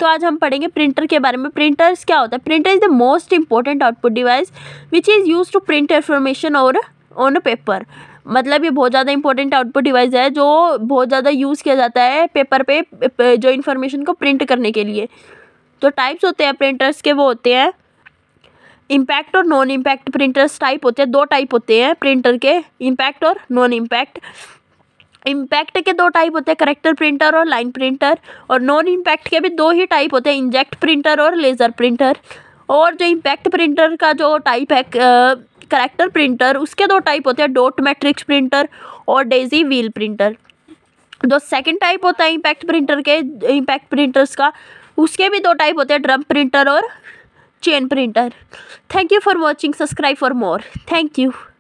तो आज हम पढ़ेंगे प्रिंटर के बारे में। प्रिंटर्स क्या होता है? Printer is the most important output device which is use to print information और ऑन पेपर। मतलब ये बहुत ज़्यादा इंपॉर्टेंट आउटपुट डिवाइस है जो बहुत ज़्यादा यूज़ किया जाता है पेपर पे जो इन्फॉर्मेशन को प्रिंट करने के लिए। तो टाइप्स होते हैं प्रिंटर्स के, वो होते हैं इम्पैक्ट और नॉन इम्पैक्ट प्रिंटर्स। टाइप होते हैं, दो टाइप होते हैं प्रिंटर के, इम्पैक्ट और नॉन इम्पैक्ट। इम्पैक्ट के दो टाइप होते हैं, करेक्टर प्रिंटर और लाइन प्रिंटर। और नॉन इम्पैक्ट के भी दो ही टाइप होते हैं, इंजेक्ट प्रिंटर और लेज़र प्रिंटर। और जो इम्पैक्ट प्रिंटर का जो टाइप है करेक्टर प्रिंटर, उसके दो टाइप होते हैं, डॉट मैट्रिक्स प्रिंटर और डेजी व्हील प्रिंटर। जो सेकंड टाइप होता है इम्पैक्ट प्रिंटर्स का, उसके भी दो टाइप होते हैं, ड्रम प्रिंटर और chain printer. Thank you for watching, subscribe for more. Thank you.